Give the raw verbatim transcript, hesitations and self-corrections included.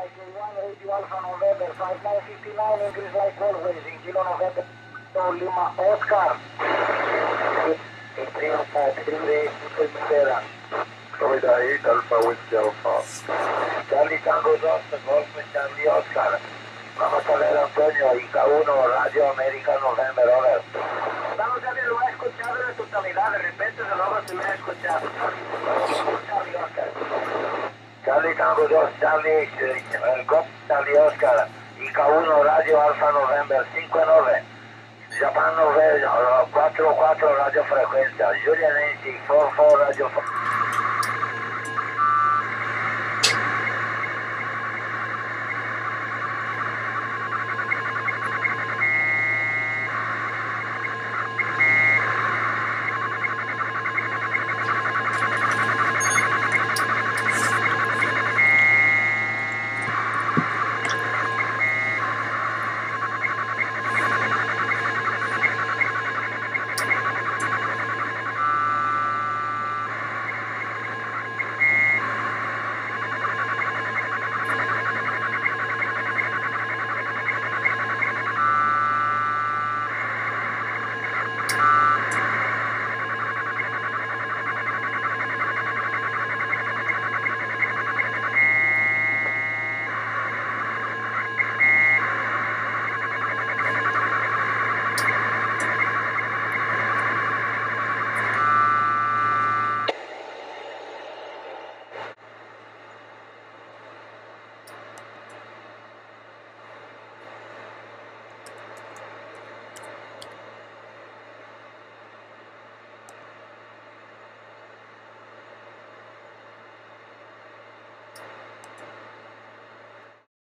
one Radio Alpha November, five nine five nine, English like always, in Kilo November, Lima, Oscar. Florida eight, Alpha Whiskey Alpha. Charlie Tango dos, Golf Charlie Oscar. Vamos a ver Antonio, I K uno, Radio América November, over. Vamos a ver, lo he escuchado en totalidad, de repente de nuevo se me ha escuchado. Charlie Oscar. Charlie Tango dos, Charlie, eh, Golf Charlie Oscar. I K uno, Radio Alpha November, cinco nueve. Japan November, cuatro cuatro radio frecuencia. Julian Nancy, cuatro cuatro radio frecuencia.